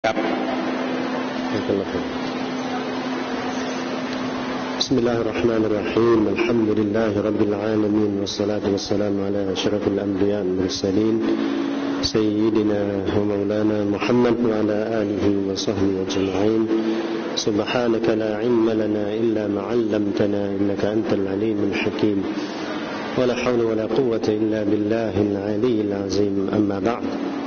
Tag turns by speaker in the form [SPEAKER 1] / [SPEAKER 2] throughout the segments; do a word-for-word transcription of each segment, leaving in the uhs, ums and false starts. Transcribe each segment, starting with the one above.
[SPEAKER 1] ครับ
[SPEAKER 2] بسم الله الرحمن الرحيم الحمد لله رب العالمين والصلاة والسلام على أشرف الأنبياء والمرسلين سيدنا ومولانا محمد وعلى آله وصحبه أجمعين سبحانك لا علم لنا إلا ما علمتنا إنك أنت العليم الحكيم ولا حول ولا قوة إلا بالله العلي العظيم أما بعد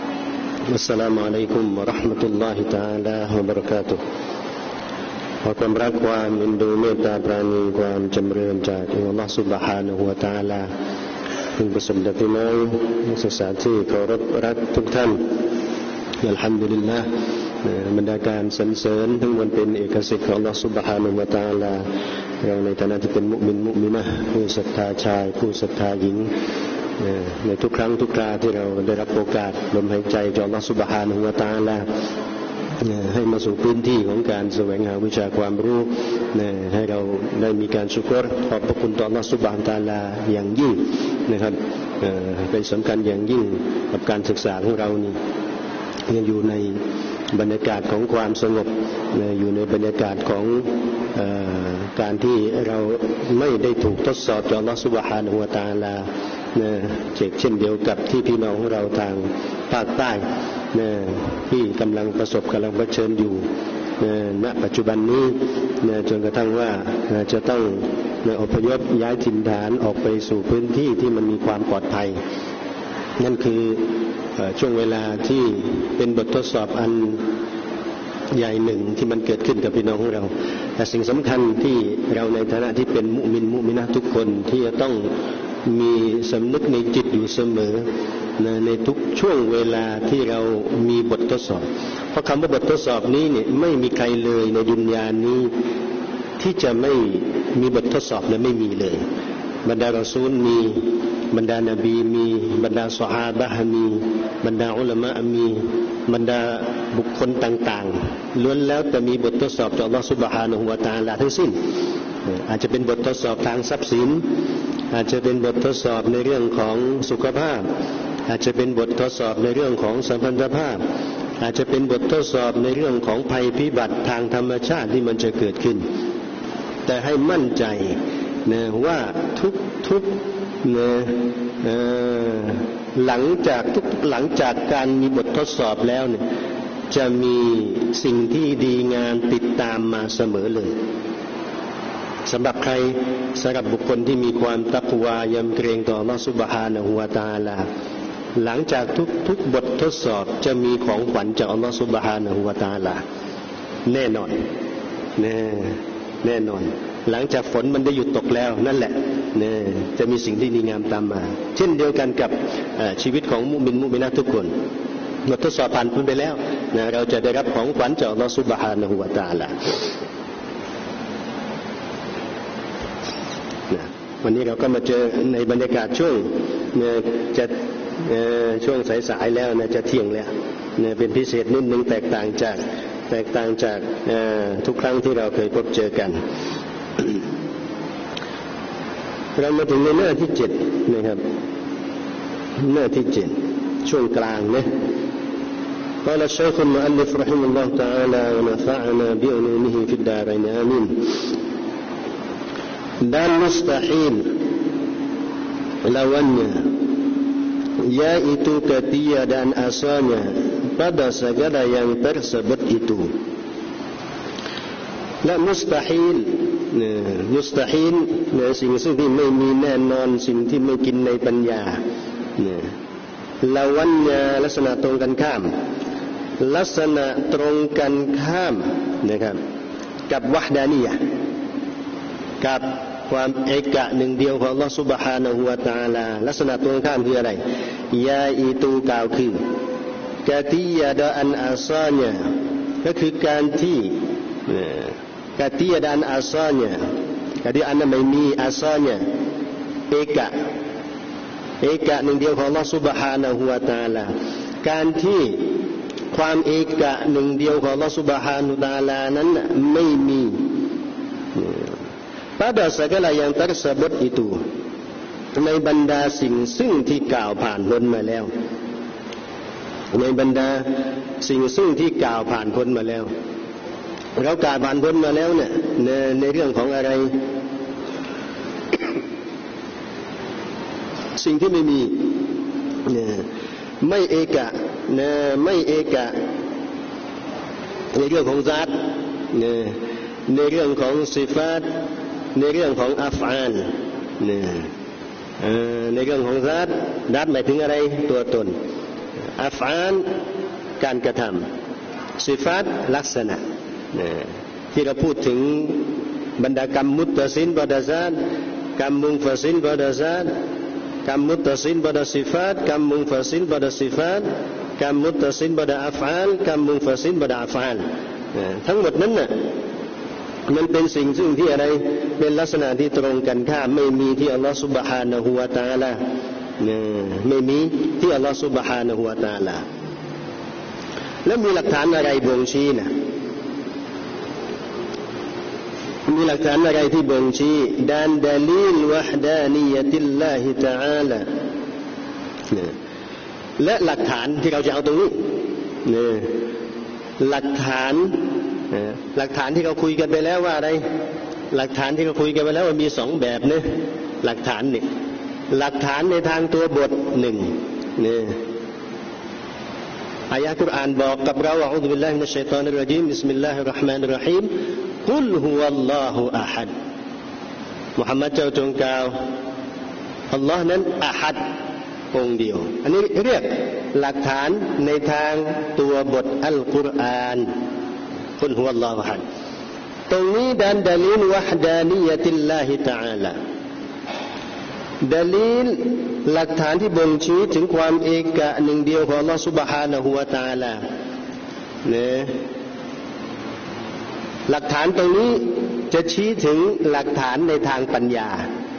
[SPEAKER 2] السلام عليكم ورحمة الله تعالى وبركاتهขอความรักความเอ็นดูเมตตาปราณีความจำเริญจากอัลลอฮฺซุบฮานะฮูวะตะอาลาพึงประสบแด่พี่น้องนักศึกษาที่เคารพรักทุกท่านอัลฮัมดุลิลลาห์บรรดาการสรรเสริญทั้งมวลเป็นเอกสิทธิ์ของอัลลอฮฺซุบฮานะฮูวะตะอาลาเราในฐานะที่เป็นมุมินมุมินะห์ผู้ศรัทธาชายผู้ศรัทธาหญิงในทุกครั้งทุกคราที่เราได้รับโอกาสลมหายใจจากอัลลอฮฺซุบฮานะฮูวะตะอาลาให้มาสู่พื้นที่ของการแสวงหาวิชาความรู้ให้เราได้มีการชุกรขอบพระคุณต่ออัลลอฮฺซุบฮานะฮูวะตะอาลาอย่างยิ่งนะครับเป็นสำคัญอย่างยิ่งกับการศึกษาของเรานี่ยังอยู่ในบรรยากาศของความสงบอยู่ในบรรยากาศของการที่เราไม่ได้ถูกทดสอบจากอัลลอฮฺซุบฮานะฮูวะตะอาลาเช่นเดียวกับที่พี่น้องของเราทางภาคใต้ที่กำลังประสบกำลังเผชิญอยู่ณปัจจุบันนี้จนกระทั่งว่าจะต้องอพยพย้ายถิ่นฐานออกไปสู่พื้นที่ที่มันมีความปลอดภัยนั่นคือช่วงเวลาที่เป็นบททดสอบอันใหญ่หนึ่งที่มันเกิดขึ้นกับพี่น้องของเราแต่สิ่งสำคัญที่เราในฐานะที่เป็นมุมินมุมินะทุกคนที่จะต้องมีสำนึกในจิตอยู่เสมอในทุกช่วงเวลาที่เรามีบททดสอบเพราะคำว่าบททดสอบนี้เนี่ยไม่มีใครเลยในดุนยานี้ที่จะไม่มีบททดสอบและไม่มีเลยบรรดารอซูลมีบรรดานบีมีบรรดาซอฮาบะห์มีบรรดาอุลามะห์มีบรรดาบุคคลต่างๆล้วนแล้วแต่มีบททดสอบจากอัลเลาะห์ซุบฮานะฮูวะตะอาลาทั้งสิ้นอาจจะเป็นบททดสอบทางทรัพย์สินอาจจะเป็นบททดสอบในเรื่องของสุขภาพอาจจะเป็นบททดสอบในเรื่องของสัมพันธภาพอาจจะเป็นบททดสอบในเรื่องของภัยพิบัติทางธรรมชาติที่มันจะเกิดขึ้นแต่ให้มั่นใจนะว่าทุกทุกนะหลังจากทุกหลังจากการมีบททดสอบแล้วเนี่ยจะมีสิ่งที่ดีงามติดตามมาเสมอเลยสำหรับใครสำหรับบุคคลที่มีความตักวายำเกรงต่ออัลเลาะห์ซุบฮานะฮูวะตะอาลาหลังจากทุกทุกบททดสอบจะมีของขวัญจากอัลเลาะห์ซุบฮานะฮูวะตะอาลาแน่นอนแน่แน่นอนหลังจากฝนมันได้หยุดตกแล้วนั่นแหละเนี่ยจะมีสิ่งที่ดีงามตามมาเช่นเดียวกันกับชีวิตของมุมินมุมินะทุกคนบททดสอบผ่านพ้นไปแล้วนะเราจะได้รับของขวัญจากอัลเลาะห์ซุบฮานะฮูวะตะอาลาวันนี้เราก็มาเจอในบรรยากาศช่วงจะช่วงสายๆแล้วนะจะเที่ยงแล้วเป็นพิเศษนิดนึงแตกต่างจากแตกต่างจากทุกครั้งที่เราเคยพบเจอกันเรามาถึงในหน้าที่เจ็ดนะครับหน้าที่เจ็ดช่วงกลางนะ قال الشيخ المؤلف رحمه الله تعالى ونفعنا بعلومه في الدارين آمين dan mustahil lawannya yaitu ketiadaan asalnya pada segala yang tersebut ituและมุสตาฮีลมุสตาฮีลสิ่งซึ่งที่ไม่มีแน่นอนสิ่งที่ไม่กินในปัญญาละวันยาลักษณะตรงกันข้ามลักษณะตรงกันข้ามนะครับกับวะฮ์ดานียะห์กับความเอกะหนึ่งเดียวของอัลเลาะห์ซุบฮานะฮูวะตะอาลาลักษณะตรงข้ามคืออะไรยาอิตูกล่าวคือกะติยะดะอันอาซาญะก็คือการที่กะติยะดะอันอาซาญะกะติอันนั้นไม่มีอาซาญะเอกะเอกะหนึ่งเดียวของอัลเลาะห์ซุบฮานะฮูวะตะอาลาการที่ความเอกะหนึ่งเดียวของอัลเลาะห์ซุบฮานะฮูวะตะอาลานั้นไม่มีpada segala yang tersebut itu ในบรรดาสิ่งซึ่งที่กล่าวผ่านพ้นมาแล้วในบรรดาสิ่งซึ่งที่กล่าวผ่านพ้นมาแล้วเรากล่าวผ่านพ้นมาแล้วเนี่ยในในเรื่องของอะไร สิ่งที่ไม่มีเนี่ยไม่เอกะนะไม่เอกะในเรื่องของซาตเนี่ยในเรื่องของสิฟาตในเรื่องของอัฟอานเนี่ยในเรื่องของซาตซาตหมายถึงอะไรตัวตนอัฟอานการกระทำสิฟาตลักษณะที่เราพูดถึงบรรดากรรมมุตตะซินบาดาซาตกรรมมุงฟะซินบาดาซาตกรรมมุตตะซินบาดาสิฟาตกรรมมุงฟะซินบาดาสิฟาตกรรมมุตตะซินบาดาอัฟอานกรรมมุงฟะซินบาดาอัฟอานทั้งหมดนั้นน่ะมันเป็นสิ่งซึ่งที่อะไรเป็นลักษณะที่ตรงกันข้ามไม่มีที่อัลลอฮฺซุบฮานะฮูวะตะอาลาไม่มีที่อัลลอฮฺซุบฮานะฮูวะตะอาลาแล้วมีหลักฐานอะไรบ่งชี้นะมีหลักฐานอะไรที่บ่งชี้ด้านดาลีลวะฮดานียะติลลาฮิตะอาลาและหลักฐานที่เราจะเอาตรงนี้หลักฐานหลักฐานที่เราคุยกันไปแล้วว่าอะไรหลักฐานที่เราคุยกันไปแล้วว่ามีสองแบบเนี่ยหลักฐานนี่หลักฐานในทางตัวบทหนึ่งเนี่ยอายะห์กุรอานบอกกับเราอะอูซุบิลลาฮิมินัชชัยฏอนิรเราะญีมบิสมิลลาฮิรเราะห์มานิรเราะฮีมกุลฮุวัลลอฮุอะฮัดมุฮัมมัดเจ้าจงกล่าวอัลลอฮ์นั้นอะฮัดองค์เดียวอันนี้เรียกหลักฐานในทางตัวบทอัลกุรอานกุลฮุวัลลอฮุอะฮัดตรงนี้ด้านดาลีลวะฮดานียะติลลาฮิตะอาลาดาลีลหลักฐานที่บ่งชี้ถึงความเอกะหนึ่งเดียวของอัลลอฮฺซุบฮานะฮูวะตะอาลาเนี่ยหลักฐานตรงนี้จะชี้ถึงหลักฐานในทางปัญญา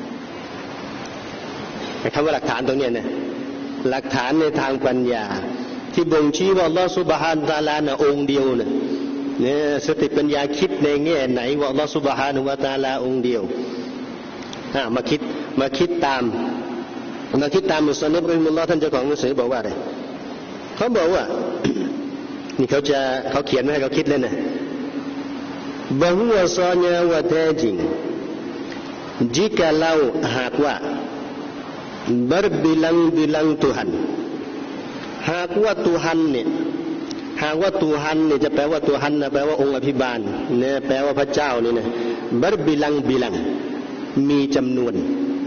[SPEAKER 2] คำว่าหลักฐานตรงนี้เนี่ยหลักฐานในทางปัญญาที่บ่งชี้ว่าอัลลอฮฺซุบฮานะฮูวะตะอาลานะองค์เดียวเนี่ยเนี่ยสติปัญญาคิดในแง่ไหนว่าอัลลอฮฺซุบฮานะฮูวะตะอาลาองค์เดียวอ่ะมาคิดมาคิดตามมาคิดตามมุสลิมรอฮิมุลลอฮ์ท่านเจ้าของหนังสือบอกว่าอะไรเขาบอกว่า นี่เขาจะเขาเขียนไว้ให้เขาคิดเลยนะบะฮุวะซอญาวะแท้จริง jikalau หากว่า berbilang-bilang Tuhan หากว่าTuhanเนี่ยหากว่าTuhanเนี่ยจะแปลว่าTuhanนะแปลว่าองค์อภิบาลเนี่ยแปลว่าพระเจ้านี่นะ berbilang-bilang มีจำนวน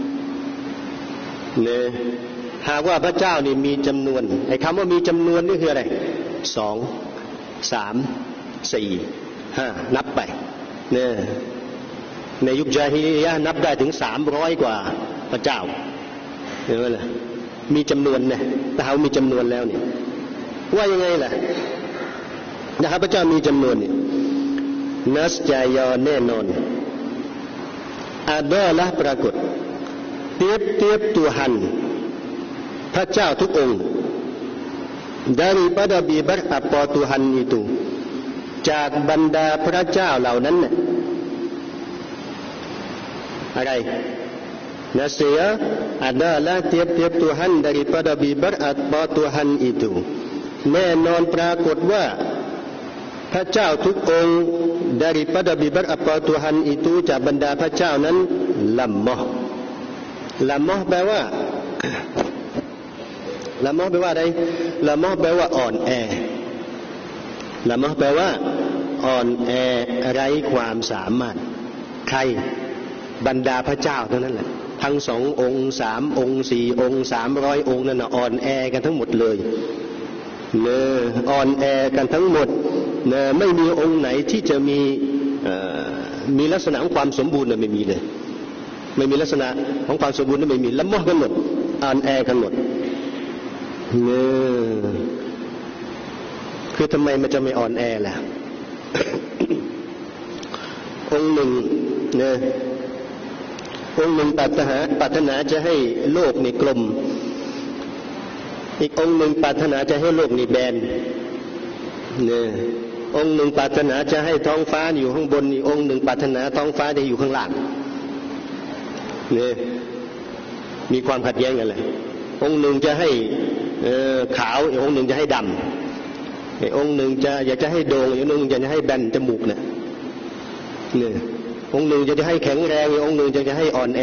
[SPEAKER 2] เนี่ยหากว่าพระเจ้านี่มีจำนวนไอ้คำว่ามีจำนวนนี่คืออะไรสองสามสี่ห้านับไปเนี่ยในยุคญาฮิลิยะห์นับได้ถึงสามร้อยกว่าพระเจ้าเห็นไหมล่ะมีจำนวนเนี่ยแต่เขามีจำนวนแล้วเนี่ยว่ายังไงล่ะนะครับพระเจ้ามีจำนวนเนี่ยนัสจายอแน่นอนอาดอละปรากฏเทียบเทียบTuhanพระเจ้าทุกองค์ daripada beberapa Tuhan itu จากบรรดาพระเจ้าเหล่านั้นน่ะอะไรนะเสีย adalah tiap-tiap Tuhan daripada beberapa Tuhan itu แน่นอนปรากฏว่าพระเจ้าทุกองค์ daripada beberapa Tuhan itu จากบรรดาพระเจ้านั้นลัมมอละมอแปลว่าละมอแปลว่าอะไรละมอแปลว่าอ่อนแอละมอแปลว่าอ่อนแอไร้ความสามารถใครบรรดาพระเจ้าเท่านั้นแหละทั้งสององค์สามองค์สี่องค์สามร้อยองค์นั่นน่ะอ่อนแอกันทั้งหมดเลยเนออ่อนแอกันทั้งหมดเนอไม่มีองค์ไหนที่จะมีมีลักษณะของความสมบูรณ์น่ะไม่มีเลยไม่มีลักษณะของความสมบูรณ์นั้นไม่มีละมอกันหมดอ่อนแอกันหมดเนี่ยคือทำไมมันจะไม่อ่อนแอล่ะ องค์หนึ่งเนี่ยองค์หนึ่งปรารถนาปรารถนาจะให้โลกนี่กลมอีกองค์หนึ่งปรารถนาจะให้โลกนี่แบนเนี่ยองค์หนึ่งปรารถนาจะให้ท้องฟ้าอยู่ข้างบนอีกองค์หนึ่งปรารถนาท้องฟ้าจะอยู่ข้างล่างเนี่ยมีความขัดแย้งกันเลยองค์หนึ่งจะให้เออขาวอีกองค์หนึ่งจะให้ดำอีกองค์หนึ่งจะอยากจะให้โด่งอีกองค์หนึ่งจะให้แบนจมูกเนี่ยเนี่ยองค์หนึ่งจะจะให้แข็งแรงอีกองค์หนึ่งจะจะให้อ่อนแอ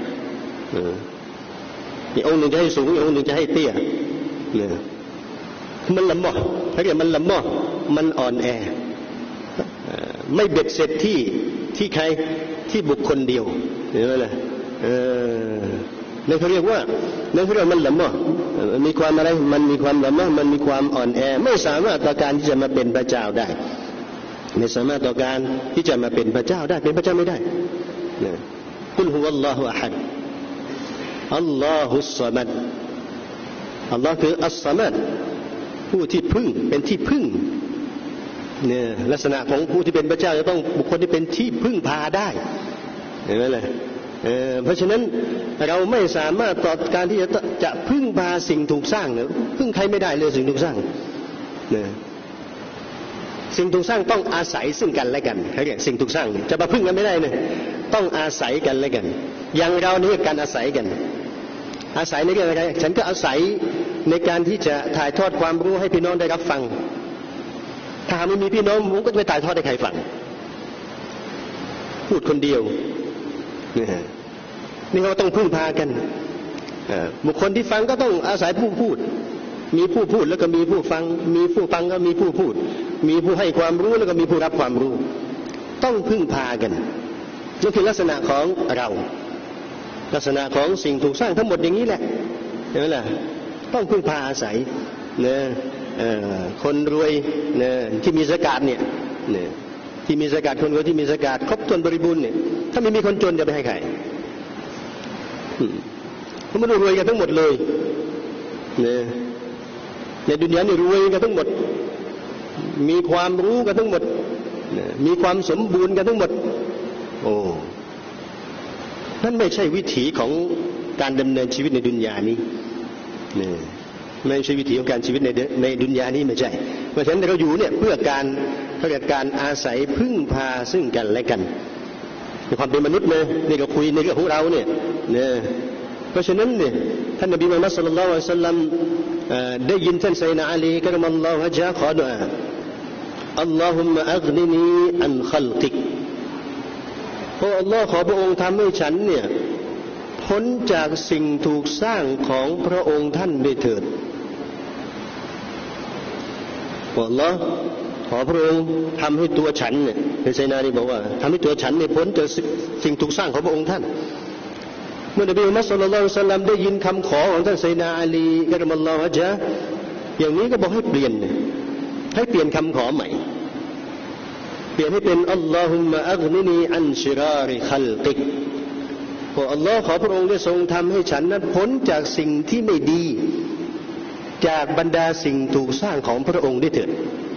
[SPEAKER 2] อีกองค์หนึ่งจะให้สูงอีกองค์หนึ่งจะให้เตี้ยเนี่ยมันละหม้อถ้าเกิดมันละหม้อมันอ่อนแอไม่เบ็ดเสร็จที่ที่ใครที่บุคคลเดียวเห็นไหมล่ะเออนั่นเขาเรียกว่านั่นเขาเรียกมันละหม้อมีความอะไรมันมีความละหม้อมันมีความอ่อนแอไม่สามารถต่อการที่จะมาเป็นพระเจ้าได้ไม่สามารถต่อการที่จะมาเป็นพระเจ้าได้เป็นพระเจ้าไม่ได้นะกุลฮุวัลลอฮุอะฮัดอัลลอฮุสซอมัดอัลลอฮ์คืออัสซอมัดผู้ที่พึ่งเป็นที่พึ่งเนี่ยลักษณะของผู้ที่เป็นพระเจ้าจะต้องบุคคลที่เป็นที่พึ่งพาได้เห็นไหมล่ะเออเพราะฉะนั้นเราไม่สามารถต่อการที่จะจะพึ่งพาสิ่งถูกสร้างเนี่ยพึ่งใครไม่ได้เลยสิ่งถูกสร้างเนี่ยสิ่งถูกสร้างต้องอาศัยซึ่งกันและกันเขาเรียกสิ่งถูกสร้างจะมาพึ่งกันไม่ได้เนี่ยต้องอาศัยกันและกันอย่างเรานี่การอาศัยกันอาศัยในเรื่องอะไรฉันก็อาศัยในการที่จะถ่ายทอดความรู้ให้พี่น้องได้รับฟังถ้าไม่มีพี่น้องผมก็จะไปถ่ายทอดให้ใครฟังพูดคนเดียวนี่ฮะนี่เราต้องพึ่งพากันบุคคลที่ฟังก็ต้องอาศัยผู้พูดมีผู้พูดแล้วก็มีผู้ฟังมีผู้ฟังก็มีผู้พูดมีผู้ให้ความรู้แล้วก็มีผู้รับความรู้ต้องพึ่งพากันนี่คือลักษณะของเราลักษณะของสิ่งถูกสร้างทั้งหมดอย่างนี้แหละเห็นไหมล่ะต้องพึ่งพาอาศัยเนี่ยคนรวยเนี่ยที่มีซะกาตเนี่ยเนี่ยที่มีซะกาตคนรวยที่มีซะกาตครบถ้วนบริบูรณ์เนี่ยถ้าไม่มีคนจนจะไปให้ใครเขาไม่ได้รวยกันทั้งหมดเลยเนี่ยในดุนยานี่รวยกันทั้งหมดมีความรู้กันทั้งหมดมีความสมบูรณ์กันทั้งหมดโอ้นั่นไม่ใช่วิถีของการดำเนินชีวิตในดุนยานี้เนี่ยไม่ใช่วิถีของการชีวิตในในดุนยานี้ไม่ใช่เพราะฉะนั้นเราอยู่เนี่ยเพื่อการเพื่อการอาศัยพึ่งพาซึ่งกันและกันในความเป็นมนุษย์เนี่ยนี่เราคุยในเรื่องของเราเนี่ยเนี่ยเพราะฉะนั้นเนี่ยท่านนบีมุฮัมมัดศ็อลลัลลอฮุอะลัยฮิวะซัลลัมได้ยินท่านไซยะดีนาอาลีกะรอมัลลอฮุวะญะฮ์ขอดุอาอัลลอฮุมมะอัฆนินีอันคัลกิกโอ้อัลลอฮ์ขอพระองค์ทำให้ฉันเนี่ยพ้นจากสิ่งถูกสร้างของพระองค์ท่านด้วยเถิดอัลลอฮ์ขอพระองค์ทำให้ตัวฉันเนี่ยในไซยะดีนาอาลีบอกว่าทำให้ตัวฉันเนี่ยพ้นจากสิ่งถูกสร้างของพระองค์ท่านเมื่อนบีมุฮัมมัดศ็อลลัลลอฮุอะลัยฮิวะซัลลัมได้ยินคำขอของท่านไซยะดีนาอาลีกะรอมัลลอฮุวะญะฮ์อย่างนี้ก็บอกให้เปลี่ยนให้เปลี่ยนคำขอใหม่เปลี่ยนให้เป็นอัลลอฮุมมะอัฆนินีอันชิราริคัลกิกโอ้อัลลอฮ์ขอพระองค์ได้ทรงทำให้ฉันนั้นพ้นจากสิ่งที่ไม่ดีจากบรรดาสิ่งถูกสร้างของพระองค์ได้เถิด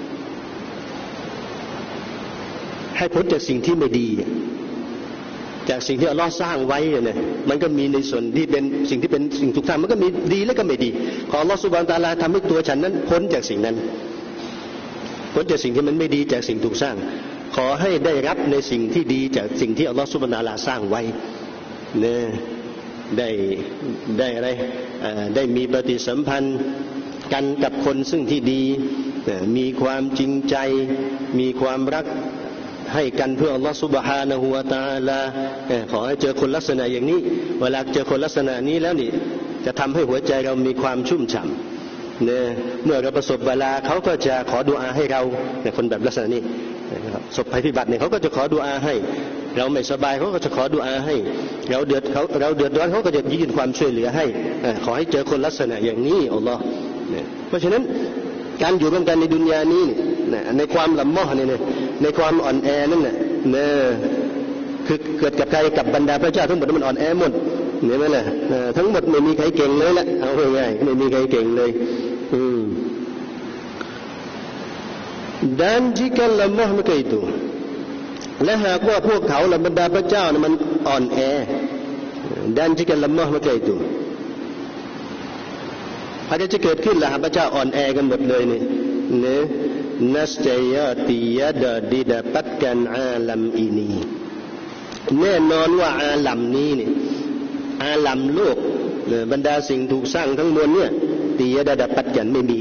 [SPEAKER 2] ให้พ้นจากสิ่งที่ไม่ดีจากสิ่งที่อัลลอฮ์สร้างไว้เนี่ยมันก็มีในส่วนที่เป็นสิ่งที่เป็นสิ่งถูกสร้างมันก็มีดีและก็ไม่ดีขออัลลอฮ์ซุบฮานะฮูวะตะอาลาทำให้ตัวฉันนั้นพ้นจากสิ่งนั้นพ้นจากสิ่งที่มันไม่ดีจากสิ่งถูกสร้างขอให้ได้รับในสิ่งที่ดีจากสิ่งที่อัลลอฮฺซุบฮานะฮูวะตะอาลาสร้างไว้เนี่ยได้ได้อะไรได้มีปฏิสัมพันธ์กันกับคนซึ่งที่ดีมีความจริงใจมีความรักให้กันเพื่ออัลลอฮฺซุบฮานะฮูวะตะอาลาขอให้เจอคนลักษณะอย่างนี้เวลาเจอคนลักษณะนี้แล้วนี่จะทำให้หัวใจเรามีความชุ่มฉ่ำเนี่ยเมื่อเราประสบบาลาเขาก็จะขอดุอาให้เราเนี่ยคนแบบลักษณะนี้ประสบภัยพิบัติเนี่ยเขาก็จะขอดุอาให้เราไม่สบายเขาก็จะขอดุอาให้เราเดือดเขาเราเดือดร้อนเขาก็จะยื่นความช่วยเหลือให้ขอให้เจอคนลักษณะอย่างนี้อัลลอฮ์เพราะฉะนั้นการอยู่ร่วมกันในดุนยานี้เนี่ยในความละหม้อเนี่ยในความอ่อนแอนั่นน่ะเนี่ยคือเกิดกับใครกับบรรดาพระเจ้าทั้งหมดมันอ่อนแอหมดเห็นไหมล่ะทั้งหมดไม่มีใครเก่งเลยแหละเอาง่ายๆไม่มีใครเก่งเลยอืม dan jika lemah mereka itu และหากว่าพวกเขาและบรรดาพระเจ้าเนี่ยมันอ่อนแอ dan jika lemah mereka itu อะไรจะเกิดขึ้นล่ะพระเจ้าอ่อนแอกันหมดเลยนี่เนี่ย nascaya tiada didapatkan alam ini แน่นอนว่าอาลัมนี้เนี่ยอาลัมโลกบรรดาสิ่งถูกสร้างทั้งมวลเนี่ย tiada dapatkan ไม่มี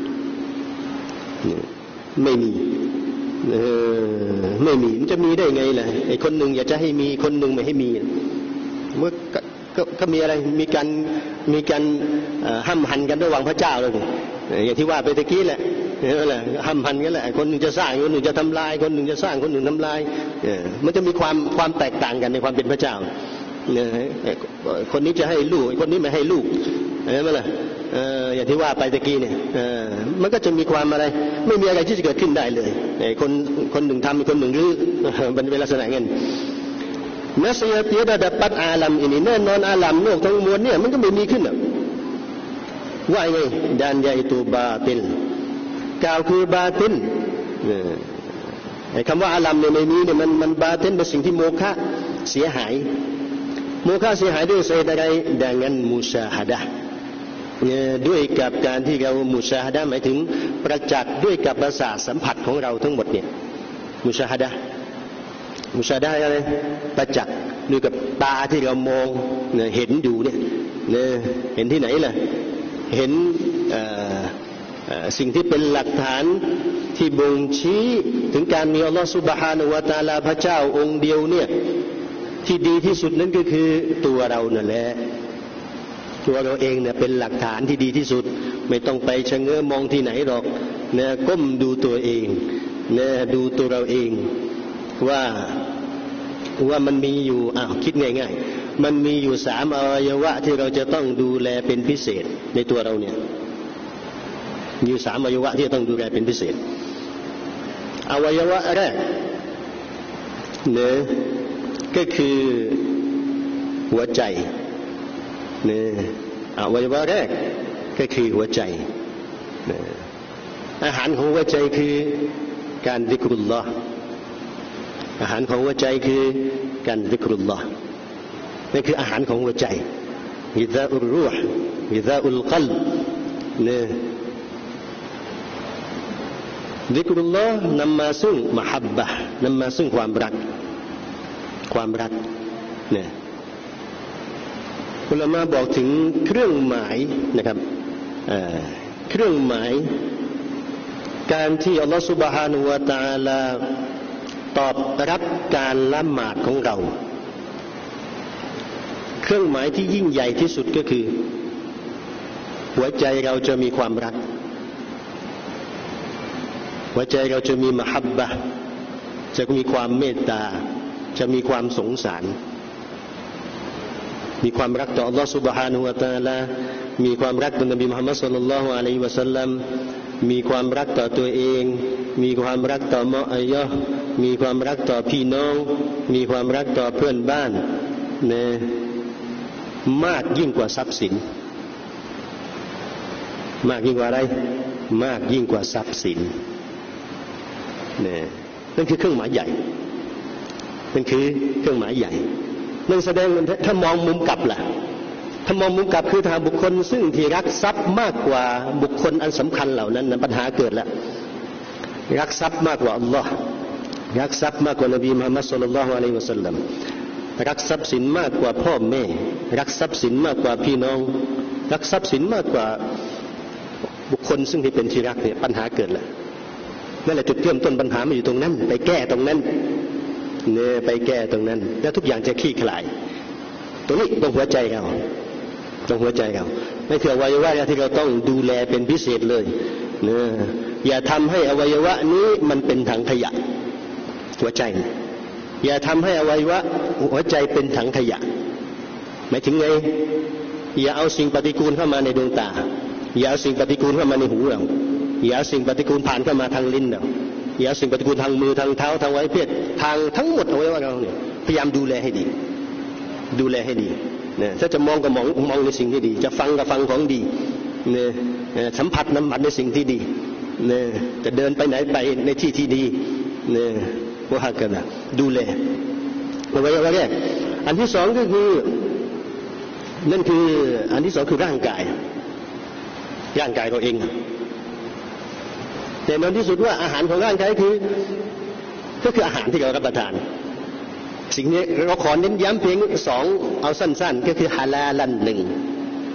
[SPEAKER 2] ไม่มีเออไม่มีมันจะมีได้ไงล่ะไอ้คนหนึ่งอยากจะให้มีคนหนึ่งไม่ให้มีเมื่อก็ก็มีอะไรมีการมีการห้ำหันกันระหว่างพระเจ้าเลยอย่างที่ว่าไปตะกี้แหละนั่นแหละห้ำหันกันแหละคนหนึ่งจะสร้างคนหนึ่งจะทำลายคนหนึ่งจะสร้างคนหนึ่งทำลายมันจะมีความความแตกต่างกันในความเป็นพระเจ้าคนนี้จะให้ลูกคนนี้ไม่ให้ลูกเห็นไหมล่ะอย่างที่ว่าไปตะกี้เนี่ยมันก็จะมีความอะไรไม่มีอะไรที่จะเกิดขึ้นได้เลยคนคนหนึ่งทำคนหนึ่งรื้อมันเป็นลักษณะงั้นNasiya tiada dapat alam ini แน่นอนอาลัมโลกทั้งมวลเนี่ยมันก็ไม่มีขึ้นว่าไง dan yaitu batil กล่าวคือบาติลไอ้คำว่าอาลัมเนี่ยไม่มีเนี่ยมันมันบาติลเป็นสิ่งที่โมฆะเสียหายโมฆะเสียหายด้วยเหตุใด dengan musyahada ด้วยกับการที่เรามุชาฮะดะหมายถึงประจักษ์ด้วยกับประสาทสัมผัสของเราทั้งหมดเนี่ยมุชาฮะดะมุชาฮะดะอะไรประจักษ์ด้วยกับตาที่เรามองเห็นอยู่เนี่ยเห็นที่ไหนล่ะเห็นสิ่งที่เป็นหลักฐานที่บ่งชี้ถึงการมีอัลลอฮฺซุบฮานะฮูวะตะอาลาพระเจ้าองค์เดียวเนี่ยที่ดีที่สุดนั้นก็คือตัวเรานั่นแหละตัวเราเองเนี่ยเป็นหลักฐานที่ดีที่สุดไม่ต้องไปชะเง้อมองที่ไหนหรอกเนี่ยก้มดูตัวเองเนี่ยดูตัวเราเองว่าว่ามันมีอยู่อ้าวคิดง่ายๆมันมีอยู่สามอวัยวะที่เราจะต้องดูแลเป็นพิเศษในตัวเราเนี่ยมีอยู่สามอวัยวะที่ต้องดูแลเป็นพิเศษอวัยวะแรกเนี่ยก็คือหัวใจเนี่ยอวัยวะแรกก็คือหัวใจอาหารของหัวใจคือการซิกรุลลอฮ์อาหารของหัวใจคือการซิกรุลลอฮ์นี่คืออาหารของหัวใจกิซาอุลรูห์กิซาอุลกัลบเนี่ยซิกรุลลอฮ์นำมาซึ่งมะฮับบะห์นำมาซึ่งความรักความรักเนี่ยอุลามะบอกถึงเครื่องหมายนะครับเครื่องหมายการที่อัลลอฮฺซุบฮานะฮูวะตะอาลาตอบรับการละหมาดของเราเครื่องหมายที่ยิ่งใหญ่ที่สุดก็คือหัวใจเราจะมีความรักหัวใจเราจะมีมะฮับบะห์จะมีความเมตตาจะมีความสงสารมีความรักต่ออัลลอฮฺ سبحانه และ تعالى มีความรักต่อนบีมุฮัมมัดศ็อลลัลลอฮุอะลัยฮิวะซัลลัมมีความรักต่อตัวเองมีความรักต่อมะอัยยะห์มีความรักต่อพี่น้องมีความรักต่อเพื่อนบ้านนะมากยิ่งกว่าทรัพย์สินมากยิ่งกว่าอะไรมากยิ่งกว่าทรัพย์สินนะนั่นคือเครื่องหมายใหญ่นั่นคือเครื่องหมายใหญ่นั่นแสดงถ้ามองมุมกลับล่ะถ้ามองมุมกลับคือทางบุคคลซึ่งที่รักทรัพย์มากกว่าบุคคลอันสำคัญเหล่านั้นปัญหาเกิดแล้วรักทรัพย์มากกว่าอัลลอฮ์รักทรัพย์มากกว่านบีมุฮัมมัดศ็อลลัลลอฮุอะลัยฮิวะซัลลัมรักทรัพย์สินมากกว่าพ่อแม่รักทรัพย์สินมากกว่าพี่น้องรักทรัพย์สินมากกว่าบุคคลซึ่งที่เป็นที่รักเนี่ยปัญหาเกิดแล้วนั่นแหละจุดเริ่มต้นปัญหามันอยู่ตรงนั้นไปแก้ตรงนั้นเนี่ยไปแก้ตรงนั้นแล้วทุกอย่างจะคลี่คลายตรงนี้ตรงหัวใจเราตรงหัวใจเราไม่เถื่ออวัยวะที่เราต้องดูแลเป็นพิเศษเลยเนี่ยอย่าทำให้อวัยวะนี้มันเป็นถังขยะหัวใจอย่าทำให้อวัยวะหัวใจเป็นถังขยะหมายถึงไงอย่าเอาสิ่งปฏิกูลเข้ามาในดวงตาอย่าเอาสิ่งปฏิกูลเข้ามาในหูเราอย่าเอาสิ่งปฏิกูลผ่านเข้ามาทางลิ้นเราอย่าเอาสิ่งปฏิกูลทางมือทางเท้าทางไว้เพศทางทั้งหมดเอาไว้ว่าเราเนี่ยพยายามดูแลให้ดีดูแลให้ดีเนี่ยถ้าจะมองก็มองมองในสิ่งที่ดีจะฟังก็ฟังของดีเนี่ยสัมผัสน้ำมันในสิ่งที่ดีเนี่ยจะเดินไปไหนไปในที่ที่ดีเนี่ยว่ากันนะดูแลเอาไว้ว่าแรกอันที่สองก็คือนั่นคืออันที่สองคือร่างกายร่างกายเราเองแต่ในที่สุดว่าอาหารของร่างกายคือก็คืออาหารที่เรารับประทานสิ่งนี้เราขอเน้นย้ำเพียงสองเอาสั้นๆก็คือฮาลาลันหนึ่ง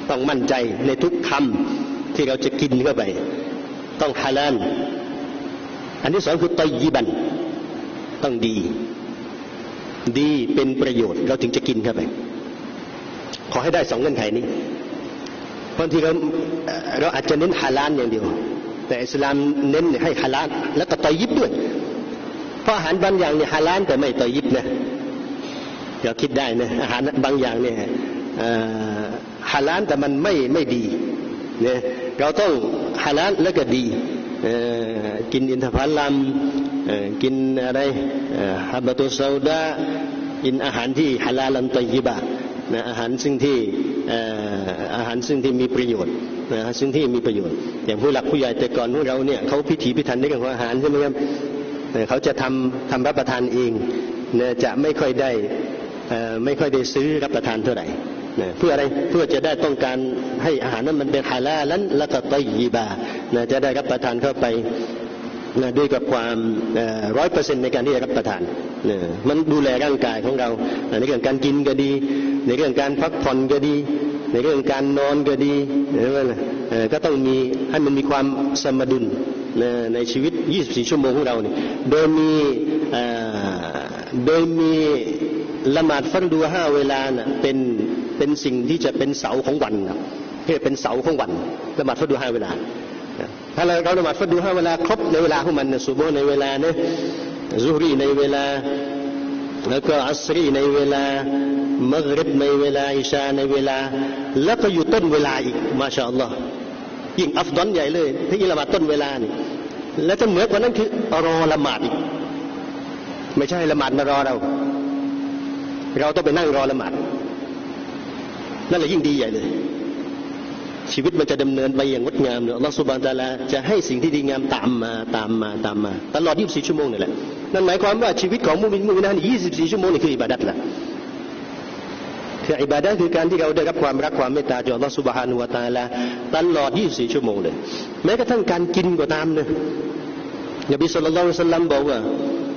[SPEAKER 2] ต้องมั่นใจในทุกคำที่เราจะกินเข้าไปต้องฮาลาลอันที่สองคือตอยยิบันต้องดีดีเป็นประโยชน์เราถึงจะกินเข้าไปขอให้ได้สองเงื่อนไขนี้บางทีเราเราอาจจะเน้นฮาลาลอย่างเดียวแต่อิสลามเน้นให้ฮาลาลแล้วก็ตอยยิบด้วยเพราะอาหารบางอย่างเนี่ยฮาลาลแต่ไม่ตอยยิบนะเราคิดได้นะอาหารบางอย่างเนี่ยฮาลาลแต่มันไม่ไม่ดีเนี่ยเราต้องฮาลาลแล้วก็ดีกินอินทผลัมกินอะไรฮับบะตุซาดากินอาหารที่ฮาลาลันตอยยิบะนะอาหารซึ่งที่อาหารซึ่งที่มีประโยชน์นะซึ่งที่มีประโยชน์อย่างผู้หลักผู้ใหญ่แต่ก่อนพวกเราเนี่ยเขาพิถีพิถันในเรื่องของอาหารใช่ไหมครับเขาจะทำทำรับประทานเองนะจะไม่ค่อยได้ไม่ค่อยได้ซื้อรับประทานเท่าไหร่นะเพื่ออะไรเพื่อจะได้ต้องการให้อาหารนั้นมันเป็นฮาลาลันและก็ตอยยิบะนะจะได้รับประทานเข้าไปนะด้วยกับความร้อยเปอร์เซ็นต์ในการที่จะรับประทานนะมันดูแลร่างกายของเราในเรื่องการกินก็ดีในเรื่องการพักผ่อนก็ดีในเรื่องการนอนก็ดีนะก็ต้องมีให้มันมีความสมดุลนะในชีวิตยี่สิบสี่ชั่วโมงของเราเนี่ยโดยมีโดยมีละหมาดฟัรดูห้าเวลาน่ะเป็นเป็นสิ่งที่จะเป็นเสาของวันนะที่เป็นเสาของวันละหมาดฟัรดูห้าเวลาถ้าเราเราละหมาดฟัรดูห้าเวลาครบในเวลาของมันนะซุบฮ์ในเวลาเนี่ยซุฮรีในเวลาแล้วก็อัสรีในเวลามักริบในเวลาอิชาในเวลาแล้วก็อยู่ต้นเวลาอีกมาชาอัลลอฮ์ยิ่งอัฟฎอลใหญ่เลยที่ละหมาดต้นเวลานี่แล้วจะเหนือกว่านั้นคือรอละหมาดอีกไม่ใช่ละหมาดมารอเราเราต้องไปนั่งรอละหมาดนั่นแหละยิ่งดีใหญ่เลยชีวิตมันจะดำเนินไปอย่างงดงามเนี่ยอัลลอฮฺซุบฮานะฮูวะตะอาลาจะให้สิ่งที่ดีงามตามมาตามมาตามมาตลอดยี่สิบสี่ชั่วโมงนี่แหละนั่นหมายความว่าชีวิตของมุมินมุมินายี่สิบสี่ชั่วโมงนี่คืออิบาดัตละคืออิบาดัตคือการที่เราได้รับความรักความเมตตาจากอัลลอฮฺซุบฮานะฮูวะตะอาลาตลอดยี่สิบสี่ชั่วโมงเลยแม้กระทั่งการกินก็ตามเนี่ยนบีศ็อลลัลลอฮุอะลัยฮิวะซัลลัมบอกว่า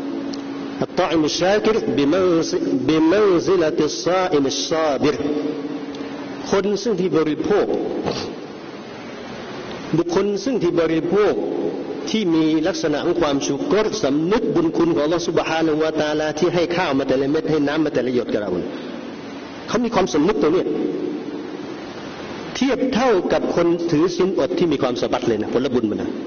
[SPEAKER 2] الطاعم الشاكر بمنزلة الصائم الصابر คนซึ่งที่บริโภคบุคคลซึ่งที่บริโภคที่มีลักษณะของความชุกรสำนึกบุญคุณของอัลลอฮฺซุบฮานะฮูวะตะอาลาที่ให้ข้าวมาแต่ละเม็ดให้น้ำมาแต่ละหยดกับเราเขามีความสำนึกตัวนี้เทียบเท่ากับคนถือศีลอดที่มีความสะบัดเลยนะผลบุญมันนะ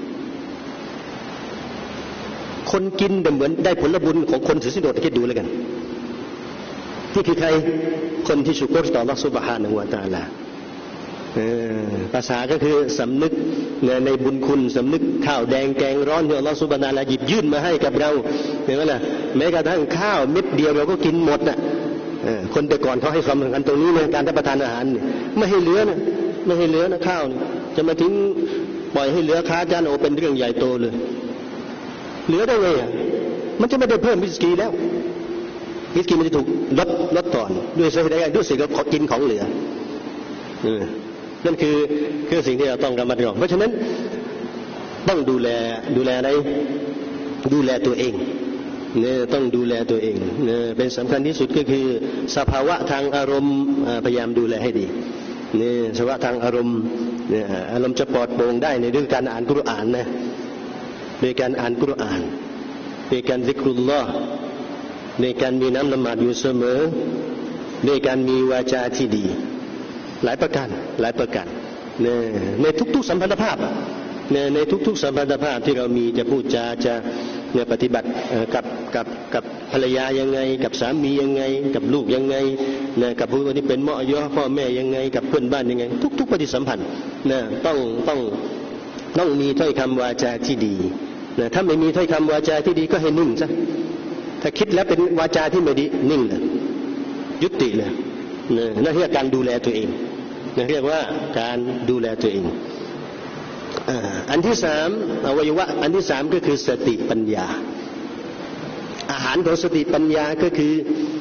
[SPEAKER 2] คนกินเหมือนได้ผลบุญของคนถือศีลอดคิดดูแล้วกันนี่คือใครคนที่ชุกรต่ออัลลอฮฺซุบฮานะฮูวะตะอาลาภาษาก็คือสำนึกในบุญคุณสำนึกข้าวแดงแกงร้อนที่อัลลอฮฺซุบฮานะฮูวะตะอาลาหยิบยื่นมาให้กับเราเห็นไหมล่ะแม้กระทั่งข้าวเม็ดเดียวเราก็กินหมดน่ะคนแต่ก่อนเขาให้ความสำคัญตรงนี้ในการรับประทานอาหารไม่ให้เหลือนะไม่ให้เหลือนะข้าวจะมาทิ้งปล่อยให้เหลือค้าจานโอเป็นเรื่องใหญ่โตเลยเหลือได้ไงอ่ะมันจะไม่ได้เพิ่มริสกีแล้วริสกีมันจะถูกลดลดก่อนด้วยสาเหตุใดด้วยสิ่งที่กินของเหลือนั่นคือคือสิ่งที่เราต้องระมัดระวังเพราะฉะนั้นต้องดูแลดูแลอะไรดูแลตัวเองเนี่ยต้องดูแลตัวเองเนี่ยเป็นสำคัญที่สุดก็คือสภาวะทางอารมณ์พยายามดูแลให้ดีเนี่ยสภาวะทางอารมณ์เนี่ยอารมณ์จะปลอดโปร่งได้ในเรื่องการอ่านกุรอานนะในการอ่านกุรอานในการซิกรุลลอฮ์ในการมีน้ำละหมาดอยู่เสมอในการมีวาจาที่ดีหลายประการหลายประการเนี่ยในทุกๆสัมพันธภาพเนี่ยในทุกๆสัมพันธภาพที่เรามีจะพูดจาจะเนี่ยปฏิบัติกับกับกับภรรยายังไงกับสามียังไงกับลูกยังไงเนี่ยกับผู้ที่เป็นหม้อย่อพ่อแม่ยังไงกับเพื่อนบ้านยังไงทุกๆปฏิสัมพันธ์เนี่ยต้องต้องต้องมีถ้อยคำวาจาที่ดีเนี่ยถ้าไม่มีถ้อยคำวาจาที่ดีก็ให้นิ่งซะถ้าคิดแล้วเป็นวาจาที่ไม่ดีนิ่งเลยยุติเลยเนี่ยนั่นเรียกการดูแลตัวเองเนี่ยเรียกว่าการดูแลตัวเองอันที่สามอวัยวะอันที่สามก็คือสติปัญญาอาหารของสติปัญญาก็คือ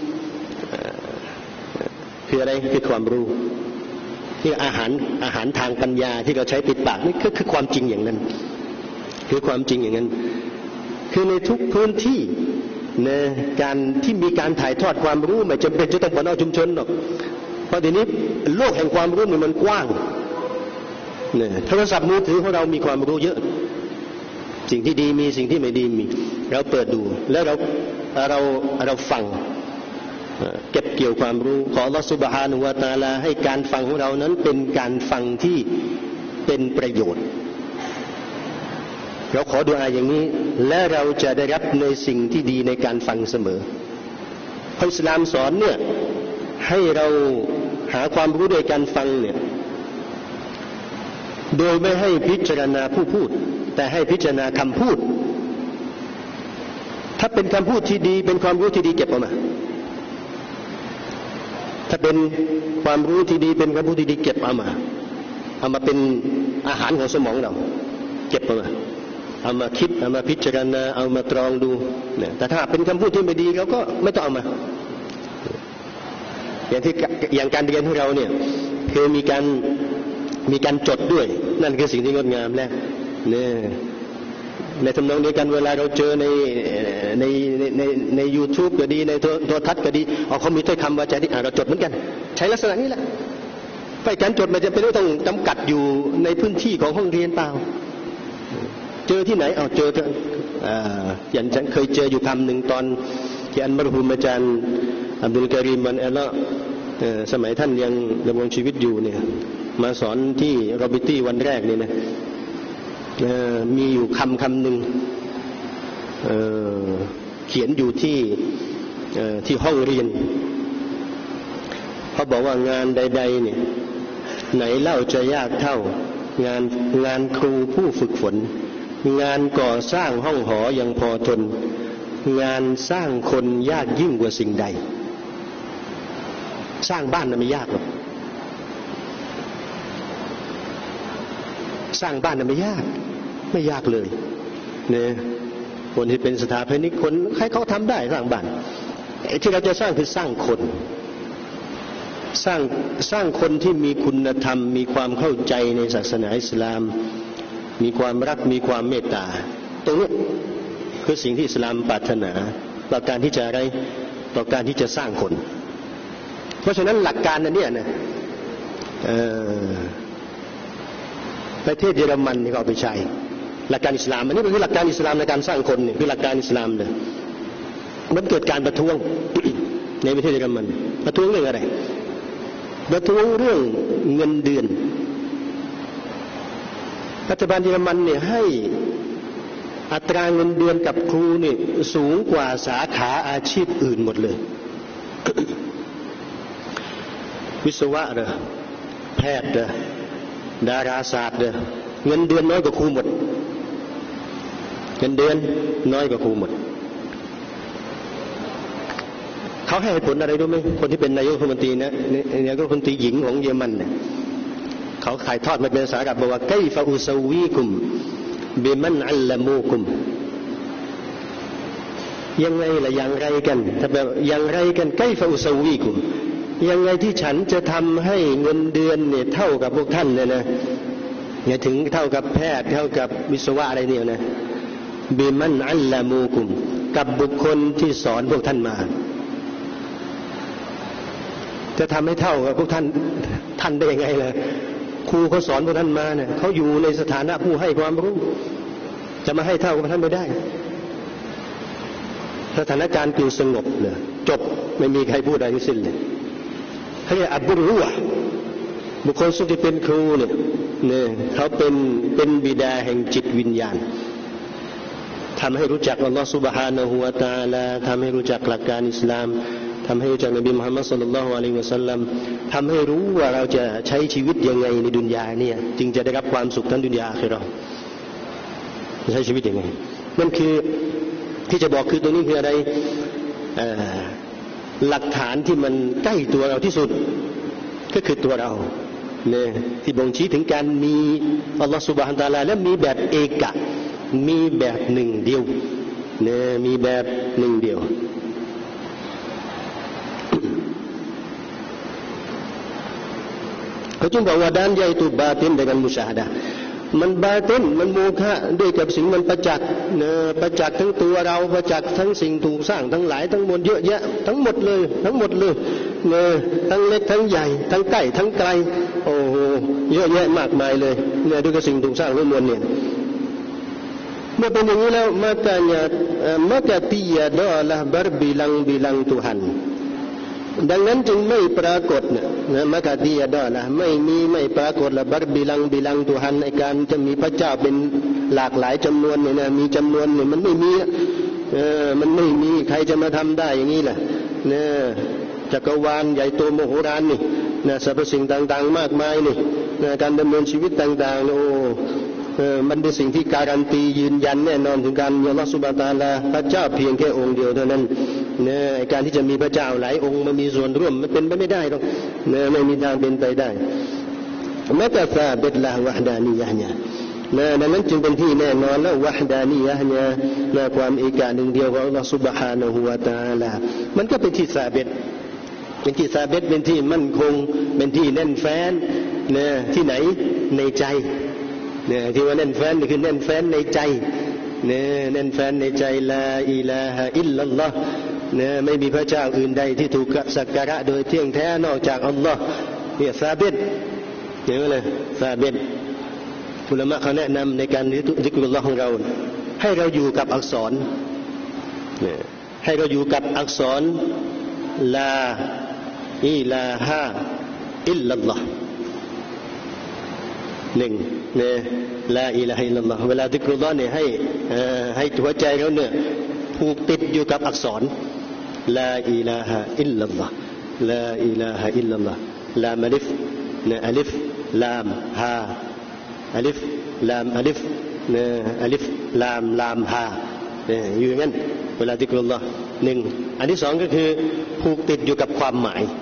[SPEAKER 2] คืออะไรคือความรู้ที่อาหารอาหารทางปัญญาที่เราใช้ติดปากนี่ก็คือความจริงอย่างนั้นคือความจริงอย่างนั้นคือในทุกพื้นที่ในการที่มีการถ่ายทอดความรู้ไม่จำเป็นจะต้องบนเอาชุมชนหรอกเพราะเดี๋ยวนี้โลกแห่งความรู้มันกว้างเนี่ยโทรศัพท์มือถือของเรามีความรู้เยอะสิ่งที่ดีมีสิ่งที่ไม่ดีมีเราเปิดดูแล้วเราเราเราฟังเก็บเกี่ยวความรู้ขออัลเลาะห์ซุบฮานะฮูวะตะอาลาให้การฟังของเรานั้นเป็นการฟังที่เป็นประโยชน์เราขอดุอาอย่างนี้และเราจะได้รับในสิ่งที่ดีในการฟังเสมอพระอิสลามสอนเนี่ยให้เราหาความรู้โดยการฟังเนี่ยโดยไม่ให้พิจารณาผู้พูดแต่ให้พิจารณาคำพูดถ้าเป็นคำพูดที่ดีเป็นความรู้ที่ดีเก็บเอามาถ้าเป็นความรู้ที่ดีเป็นคำพูดที่ดีเก็บเอามาเอามาเป็นอาหารของสมองเราเก็บเอามาเอามาคิดเอามาพิจารณาเอามาตรองดูเนี่ยแต่ถ้าเป็นคำพูดที่ไม่ดีเราก็ไม่ต้องเอามาอย่างที่อย่างการเรียนของเราเนี่ยคือมีการมีการจดด้วยนั่นคือสิ่งที่งดงามแล้วเนี่ยในทำนองนี้กันเวลาเราเจอในในในใน YouTube ก็ดีในโทรทัศน์ก็ดีเอาเขามีถ้อยคำวาจาที่เราจดเหมือนกันใช้ลักษณะนี้แหละไปการจดมันจะเป็นเรื่องต้องจำกัดอยู่ในพื้นที่ของห้องเรียนเปล่าเจอที่ไหนเอาเจออ่าอย่างฉันเคยเจออยู่คำหนึ่งตอนที่อันมรหุมอาจารย์อับดุลกะรีมมันอัลเลาะห์สมัยท่านยังดำรงชีวิตอยู่เนี่ยมาสอนที่รอบิตี้วันแรกนี่นะมีอยู่คำคำหนึ่ง เ, เขียนอยู่ที่ที่ห้องเรียนเขาบอกว่างานใดๆเนี่ยไหนเล่าจะยากเท่างานงานครูผู้ฝึกฝนงานก่อสร้างห้องหอยังพอทนงานสร้างคนยากยิ่งกว่าสิ่งใดสร้างบ้านน่ะไม่ยากหรอกสร้างบ้านน่ะไม่ยากไม่ยากเลยเนี่ยคนที่เป็นสถาปนิกคนใครเขาทำได้สร้างบ้านที่เราจะสร้างคือสร้างคนสร้างสร้างคนที่มีคุณธรรมมีความเข้าใจในศาสนาอิสลามมีความรักมีความเมตตาตรงนี้คือสิ่งที่อิสลามปรารถนาต่อการที่จะอะไรต่อการที่จะสร้างคนเพราะฉะนั้นหลักการนั้นเนี่ยนะประเทศเยอรมันนี่ก็เอาไปใช้หลักการอิสลามอันนี้เป็นหลักการอิสลามในการสร้างคนนี่คือหลักการอิสลามเลยมันเกิดการประท้วง ในประเทศเยอรมันประท้วงเรื่องอะไรประท้วงเรื่องเงินเดือนรัฐบาลเยอรมันเนี่ยให้อัตราเงินเดือนกับครูนี่สูงกว่าสาขาอาชีพอื่นหมดเลย วิศวะเหรอแพทย์เหรอดาราศาสตร์เหรอเงินเดือนน้อยกว่าครูหมดเงินเดือนน้อยกว่าครูหมดเขาให้เหตุผลอะไรรู้ไหมคนที่เป็นนายกรัฐมนตรีนะนายกรัฐมนตรีหญิงของเยอรมันเนี่ยเขาถ่ายทอดมาเป็นภาษาอาหรับบอกว่าไกฟะอุซาวีกุมบิมันอัลลมูกุมยังไงล่ะอย่างไรกันถ้าแบบอย่างไรกันไกฟะอุซาวีกุมยังไงที่ฉันจะทำให้เงินเดือนเนี่ยเท่ากับพวกท่านเนี่ยนะอย่าถึงเท่ากับแพทย์เท่ากับวิศวะอะไรเนี่ยนะบิมันอัลลมูกุมกับบุคคลที่สอนพวกท่านมาจะทำให้เท่ากับพวกท่านท่านได้ยังไงล่ะครูเขาสอนพวกท่านมาเนี่ยเขาอยู่ในสถานะผู้ให้ความรู้จะมาให้เท่ากับท่านไม่ได้สถานการณ์จึงสงบเลยจบไม่มีใครพูดอะไรทั้งสิ้นเลยเขาเรียกอับดุลรุวะบุคคลซึ่งที่เป็นครูเนี่ยเนี่ยเขาเป็นเป็นบิดาแห่งจิตวิญญาณทำให้รู้จักอัลลอฮฺซุบฮานะฮูวะตะอาลาทำให้รู้จักหลักการอิสลามทำให้รู้จักนบีมุฮัมมัดศ็อลลัลลอฮุอะลัยฮิวะซัลลัมทำให้รู้ว่าเราจะใช้ชีวิตยังไงในดุนยาเนี่ยจึงจะได้รับความสุขทั้งดุนยาอาคิเราะห์จะใช้ชีวิตยังไงนั่นคือที่จะบอกคือตรงนี้คืออะไรหลักฐานที่มันใกล้ตัวเราที่สุดก็คือตัวเราเนี่ยที่บ่งชี้ถึงการมีอัลลอฮฺซุบฮานะฮูวะตะอาลาและมีแบบเอกะมีแบบหนึ่งเดียวเนี่ยมีแบบหนึ่งเดียวเขาจึงบอกว่าด้านใหญ่ตุบาตินdengan musyahadaมันบาตินมันโมฆะด้วยกับสิ่งมันประจักษ์เนี่ยประจักษ์ทั้งตัวเราประจักษ์ทั้งสิ่งถูกสร้างทั้งหลายทั้งมวลเยอะแยะทั้งหมดเลยทั้งหมดเลยเนี่ยทั้งเล็กทั้งใหญ่ทั้งใกล้ทั้งไกลโอ้โหเยอะแยะมากมายเลยเนี่ยด้วยกับสิ่งถูกสร้างทั้งมวลเนี่ยเมื่อเป็นอย่างนี้แล้วmakanya maka tiada lah berbilang-bilang Tuhanดังนั้นจึงไม่ปรากฏนะมากาติยาดอละไม่มีไม่ปรากฏละบัรบิลังบิลังตุหันในการจะมีพระเจ้าเป็นหลากหลายจำนวนเนี่ยนะมีจำนวนเนี่ยมันไม่มีเออมันไม่มีใครจะมาทำได้อย่างนี้แหละเนี่ยจักรวาลใหญ่โตมโหฬารนี่นะสรรพสิ่งต่างๆมากมายนี่นะการดำเนินชีวิตต่างๆโอ้เออมันเป็นสิ่งที่การันตียืนยันแน่นอนถึงการมีอัลเลาะห์ซุบฮานะฮูวะตะอาลาพระเจ้าเพียงแค่องค์เดียวเท่านั้นเนี่ยการที่จะมีพระเจ้าหลายองค์มามีส่วนร่วมมันเป็นไปไม่ได้หรอกเนี่ยไม่มีทางเป็นไปได้แม้แต่ซาบิตละวะฮดานียะห์เนี่ยนะดังนั้นจึงเป็นที่แน่นอนแล้ววะฮดานียะห์เนี่ยนะความเอกาหนึ่งเดียวของอัลเลาะห์ซุบฮานะฮูวะตะอาลามันก็เป็นที่ซาบิตเป็นที่ซาบิตเป็นที่มั่นคงเป็นที่แน่นแฟ้นนะที่ไหนในใจเนี่ยที่ว่าแน่นแฟ้นนี่คือแน่นแฟ้นในใจเนี่ยแน่นแฟ้นในใจลาอิลาฮะอิลลัลลอฮ์เนี่ยไม่มีพระเจ้าอื่นใดที่ถูกสักการะโดยเที่ยงแท้นอกจากอัลลอฮ์เนี่ยซาบิตเห็นไหมเลยซาบิตอุลามะเขาแนะนำในการซิกรุลลอฮ์ของเราให้เราอยู่กับอักษรเนี่ยให้เราอยู่กับอักษรลาอิลาฮะอิลลัลลอฮ์หนึ่งเนี่ยลาอิลาฮะอิลลัลลอฮ์เวลาซิกรุลลอฮ์เนี่ยให้ให้หัวใจเราเนี่ยผูกติดอยู่กับอักษรลาอิลาฮะอิลลัลลอฮ์ลาอิลาฮะอิลลัลลอฮ์ลามอลิฟเนี่ยอลิฟลามฮาอลิฟลามอลิฟเนี่ยอลิฟลามลามฮาเนี่ยอยู่อย่างนั้นเวลาซิกรุลลอฮ์หนึ่งอันที่สองก็คือผูกติดอยู่กับความหมาย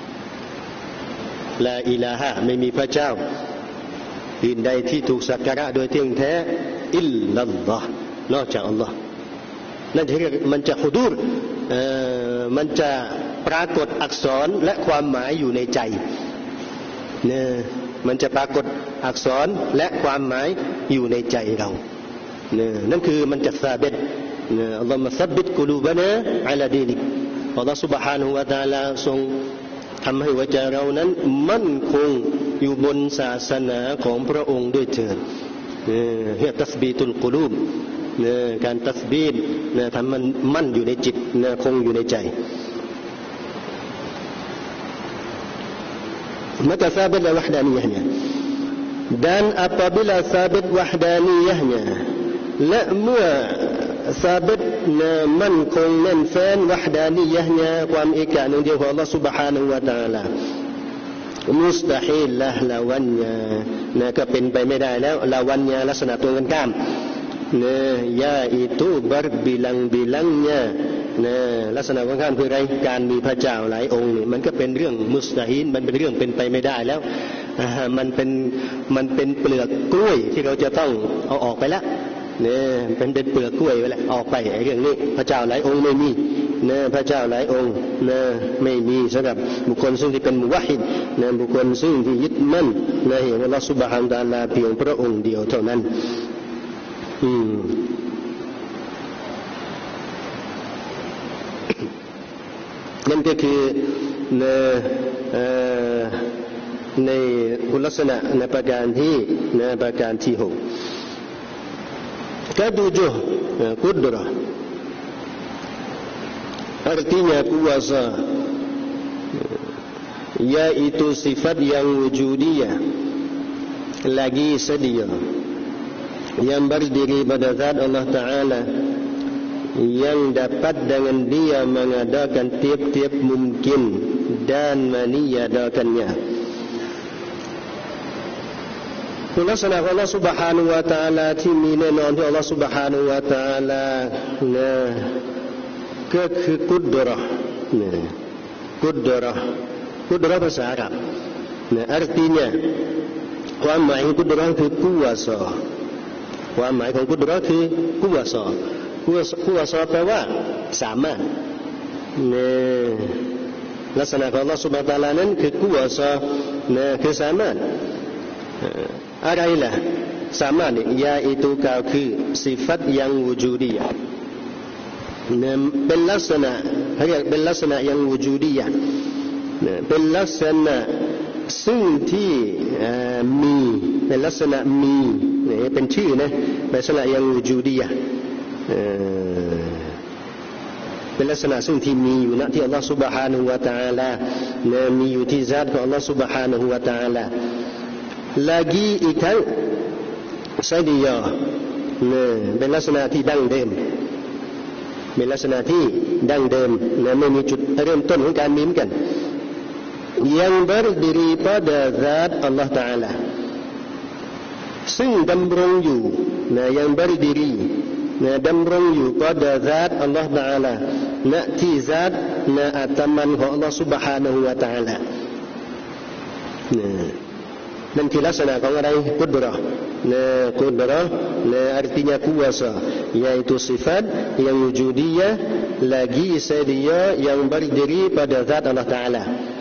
[SPEAKER 2] ลาอิลาฮะไม่มีพระเจ้าอื่นใดที่ถูกสักการะโดยเที่ยงแท้อิลลัลลอฮ์นอกจากอัลลอฮ์นั่นจะเรียกมันจะหุดูรเอ่อมันจะปรากฏอักษรและความหมายอยู่ในใจเนี่ยมันจะปรากฏอักษรและความหมายอยู่ในใจเราเนี่ยนั่นคือมันจะซาบิตเนี่ยอัลลอฮ์มาซับบิตกุลูบะนะอะลาดีนิกอัลลอฮ์ سبحانه และ تعالى ทรงทำให้หัวใจเรานั้นมั่นคงอยู่บนศาสนาของพระองค์ด้วยเถิดเฮียตัสบีตุลกุลูบการตัสบีตทำมันมั่นอยู่ในจิตคงอยู่ในใจmaka sabit wahdaniyahnya dan apabila sabit wahdaniyahnya และเมื่อsabit มั่นคงแน่นแฟ้นวะฮดานียะห์เนี่ยความเอกาหนึ่งเดียวของอัลเลาะห์ซุบฮานะฮูวะตะอาลามุสตะฮีลละละวันยานะก็เป็นไปไม่ได้แล้วละวันยาลักษณะตรงกันข้ามนะยาอิตุบัรบิลังบิลังเนี่ยนะลักษณะตรงกันข้ามคืออะไรการมีพระเจ้าหลายองค์นี่มันก็เป็นเรื่องมุสตะฮีลมันเป็นเรื่องเป็นไปไม่ได้แล้วมันเป็นมันเป็นเปลือกกล้วยที่เราจะต้องเอาออกไปแล้วเนี่ยเป็นเป็นเปลือกกล้วยไปแล้วออกไปไอ้เรื่องนี้พระเจ้าหลายองค์ไม่มีเนี่ยพระเจ้าหลายองค์เนี่ยไม่มีสำหรับบุคคลซึ่งที่เป็นมุวะฮิดเนี่ยบุคคลซึ่งที่ยึดมั่นในอัลเลาะห์ซุบฮานะฮูวะตะอาลาเพียงพระองค์เดียวเท่านั้นอืมนั่นก็คือในในคุณลักษณะในประการที่ในประการที่หกketujuh kudrah artinya kuasa yaitu sifat yang wujudiyah lagi sedia yang berdiri pada zat Allah Ta'ala yang dapat dengan dia mengadakan tiap-tiap mungkin dan meniadakannyaคุณลักษณะของอัลเลาะห์ซุบฮานะฮูวะตะอาลาที่มีแน่นอนที่อัลเลาะห์ซุบฮานะฮูวะตะอาลานะก็คือกุดเราะห์นะกุดเราะห์กุดเราะห์ภาษาอาหรับนะ artinya ความหมายของกุดเราะห์คือกุวาซาความหมายของกุดเราะห์คือกุวาซากุวาซาแปลว่าสามารถนะลักษณะของอัลเลาะห์ซุบฮานะฮูวะตะอาลานั้นคือกุวาซานะคือสามารถอะไรล่ะสามารถยาอิตุก็คือสิฟัตยังวูจูดียะเป็นลักษณะเรียกเป็นลักษณะยังวูจูดียะเป็นลักษณะซึ่งที่มีเป็นลักษณะมีเป็นชื่อนะลักษณะยังวูจูดียะเป็นลักษณะซึ่งที่มีอยู่ณที่อัลลอฮฺ سبحانه และ تعالى มีอยู่ที่ญาติของอัลลอฮฺ سبحانه และ تعالى lagi อีกทั้งไซดียะเป็นลักษณะที่ดั้งเดิมเป็นลักษณะที่ดั้งเดิมและไม่มีจุดเริ่มต้นของการมีเหมือนกันyang berdiri pada zat Allah Taala ซึ่งดำรงอยู่นะยัง berdiri นะดำรงอยู่ pada zat Allah Taala ณที่ zat ณอัตมันของ Allah Subhanahu wa Taala นั่นคือลักษณะของอะไรกุดเราะห์นะกุดเราะห์นะ artinya kuasa yaitu sifat yang wujudiyah lagi sedia yang berdiri pada zat Allah Taala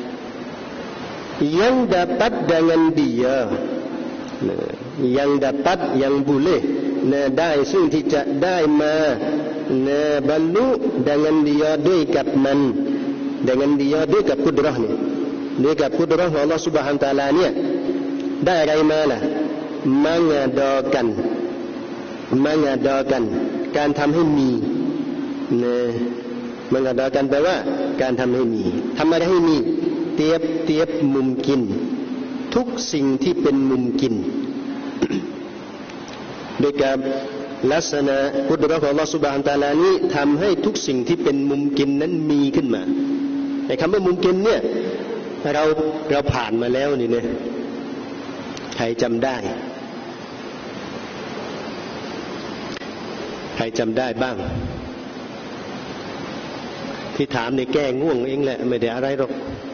[SPEAKER 2] yang dapat dengan dia yang dapat yang boleh nah ได้ซึ่งที่จะได้มาnah บรรลุ dengan dia ด้วยกับมัน dengan dia ด้วยกับกุดเราะห์เนี่ยด้วยกับกุดเราะห์ของ Allah Subhanahu wa Taala เนี่ยได้อะไรมาล่ะ mengadakan mengadakan การทำให้มีนะmengadakan แปลว่าการทำให้มีทำอะไรให้มีเตียบเตียบมุมกินทุกสิ่งที่เป็นมุมกินโดยการลักษณะกุดเราะห์ของ Allah Subhanahu wa Taala นี้ทำให้ทุกสิ่งที่เป็นมุมกินนั้นมีขึ้นมาในคำว่ามุมกินเนี่ยเราเราผ่านมาแล้วนี่เนี่ยใครจำได้ใครจำได้บ้างที่ถามในแก้ง่วงเองแหละไม่ได้อะไรหรอก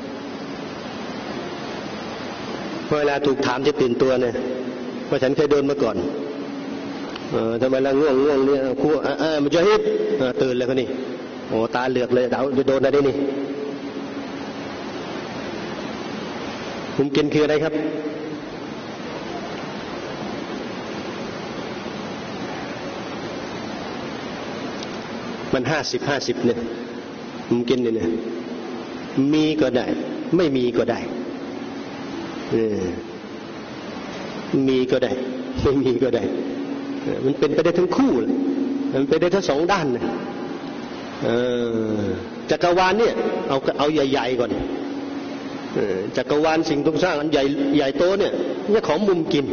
[SPEAKER 2] เวลาถูกถามจะตื่นตัวเนี่ยเพราะฉันเคยโดนมาก่อนเออทำไมล่ะง่วงง่วงเนี่ยครูอ่ามุจาฮิดตื่นเลยคนนี้โอ้ตาเหลือกเลยเดาจะโดนอะไรนี่มุมกินคืออะไรครับมันห้าสิบห้าสิบเนี่ยมุมกินเนี่ยมีก็ได้ไม่มีก็ได้มีก็ได้ไม่มีก็ได้มันเป็นไปได้ทั้งคู่มันเป็นได้ทั้งสองด้านนะจักรวาลเนี่ยเอาเอาใหญ่ๆก่อนจักรวาลสิ่งทุกสร้างอันใหญ่ใหญ่โตเนี่ยนี่ของมุมกิน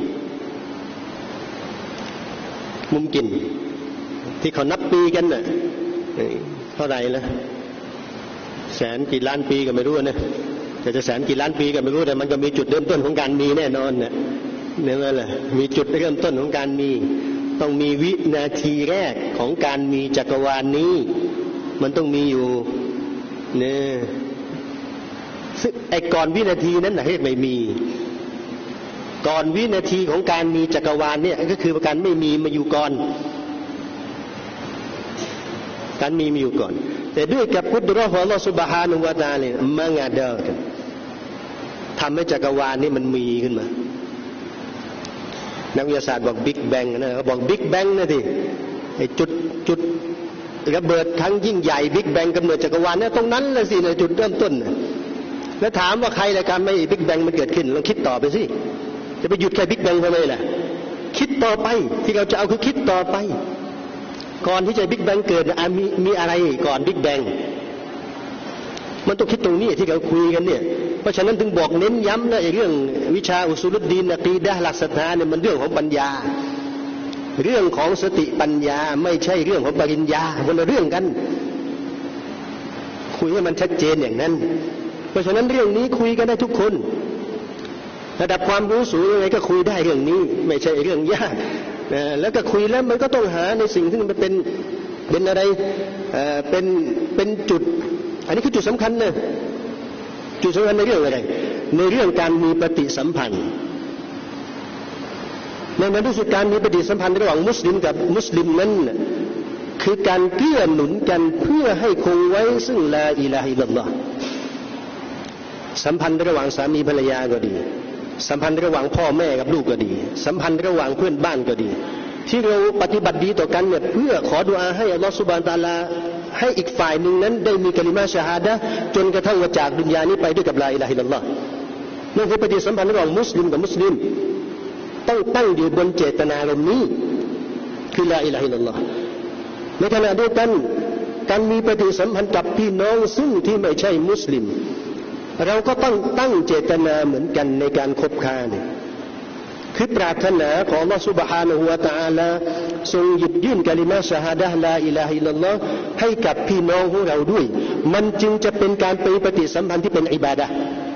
[SPEAKER 2] มุมกินที่เขานับปีกันน่ะเท่าไหร่ละแสนกี่ล้านปีก็ไม่รู้นะจะจะแสนกี่ล้านปีก็ไม่รู้แต่มันก็มีจุดเริ่มต้นของการมีแน่นอนเนี่ยนี่แหละมีจุดเริ่มต้นของการมีต้องมีวินาทีแรกของการมีจักรวาลนี้มันต้องมีอยู่เนี่ยซึ่งไอ้ก่อนวินาทีนั้นน่ะเฮ้ยไม่มีก่อนวินาทีของการมีจักรวาลเนี่ยก็คือการไม่มีมาอยู่ก่อนการมีมีอยู่ก่อนแต่ด้วยกับกุดเราะห์ของ Allah Subhanahu wa Taala เนี่ยมางาดากันทำให้จักรวาลนี้มันมีขึ้นมานักวิทยาศาสตร์บอกบิ๊กแบงนะเขาบอกบิ๊กแบงนะทีไอ้จุดจุดระเบิดครั้งยิ่งใหญ่บิ๊กแบงกำเนิดจักรวาลเนี่ยตรงนั้นแหละสิเนี่ยจุดเริ่มต้นแล้วถามว่าใครละการไม่บิ๊กแบงมันเกิดขึ้นลองคิดต่อไปสิจะไปหยุดแค่บิ๊กแบงทำไมล่ะคิดต่อไปที่เราจะเอาคือคิดต่อไปก่อนที่จะบิ๊กแบงเกิดมีมีอะไรก่อนบิ๊กแบงมันต้องคิดตรงนี้ที่เราคุยกันเนี่ยเพราะฉะนั้นถึงบอกเน้นย้ำนะไอ้เรื่องวิชาอุซูลุดดีนอะกีดะห์หลักศรัทธาเนี่ยมันเรื่องของปัญญาเรื่องของสติปัญญาไม่ใช่เรื่องของปริญญาคนละเรื่องกันคุยให้มันชัดเจนอย่างนั้นเพราะฉะนั้นเรื่องนี้คุยกันได้ทุกคนระดับความรู้สูงยังไงก็คุยได้เรื่องนี้ไม่ใช่เรื่องยากนะแล้วก็คุยแล้วมันก็ต้องหาในสิ่งที่มันเป็นเป็นอะไรเอ่อเป็นเป็นจุดอันนี้คือจุดสำคัญนะจุดสำคัญในเรื่องอะไรในเรื่องการมีปฏิสัมพันธ์ในบรรดาการมีปฏิสัมพันธ์ระหว่างมุสลิมกับมุสลิมนั้นคือการเกื้อหนุนกันเพื่อให้คงไว้ซึ่งลาอิลาฮะอิลลัลลอฮ์สัมพันธ์ระหว่างสามีภรรยาก็ดีสัมพันธ์ระหว่างพ่อแม่กับลูกก็ดีสัมพันธ์ระหว่างเพื่อนบ้านก็ดีที่เราปฏิบัติดีต่อกันเนี่ยเพื่อขอดุอาให้อัลลอฮฺซุบฮานะฮูวะตะอาลาให้อีกฝ่ายหนึ่งนั้นได้มีกะลิมาชะฮาดะห์จนกระทั่งว่าจากดุนยานี้ไปด้วยกับลาอิลาฮะอิลลัลลอฮ์นั่นคือปฏิสัมพันธ์ระหว่างมุสลิมกับมุสลิมต้องตั้งอยู่บนเจตนารมณ์นี้คือลาอิลาฮะอิลลัลลอฮ์ในขณะเดียวกันการมีปฏิสัมพันธ์กับพี่น้องซึ่งที่ไม่ใช่มุสลิมเราก็ต้องตั้งเจตนาเหมือนกันในการคบค้าเนี่ยคือปรารถนาของอัลเลาะห์ซุบฮานะฮูวะตะอาลาทรงหยิบยื่นกะลิมะฮ์ชะฮาดะห์ลาอิลาฮะอิลลัลลอฮ์ให้กับพี่น้องของเราด้วยมันจึงจะเป็นการไปปฏิสัมพันธ์ที่เป็นอิบาดะห์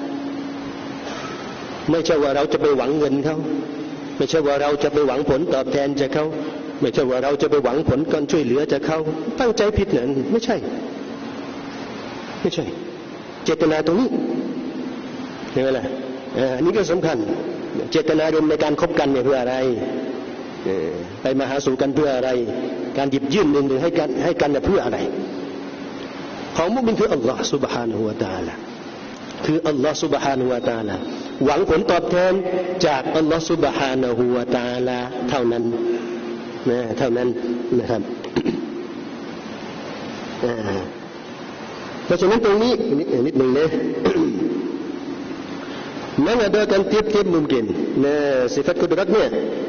[SPEAKER 2] ไม่ใช่ว่าเราจะไปหวังเงินเขาไม่ใช่ว่าเราจะไปหวังผลตอบแทนจากเขาไม่ใช่ว่าเราจะไปหวังผลการช่วยเหลือจากเขาตั้งใจผิดนั่นไม่ใช่ไม่ใช่เจตนาตรงนี้เห็นไหมล่ะอันนี้ก็สำคัญเจตนารมณ์ในการคบกันเนี่ยเพื่ออะไรไปมาหาสู่กันเพื่ออะไรการหยิบยื่นหนึ่งหรือให้กันให้กันเนี่ยเพื่ออะไรของมุมินคืออัลลอฮฺ سبحانه และ تعالى คืออัลลอฮฺ سبحانه และ تعالى หวังผลตอบแทนจากอัลลอฮฺ سبحانه และ تعالى เท่านั้นนะเท่านั้นนะครับเพราะฉะนั้นตรงนี้นิดหนึ่งนะมันada kan tiap-tiap mungkin nah sifat kudratเนี่ย